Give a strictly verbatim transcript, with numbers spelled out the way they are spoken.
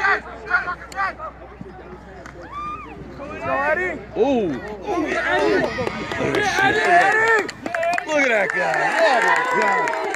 Ooh. Look at that guy. Oh, my God.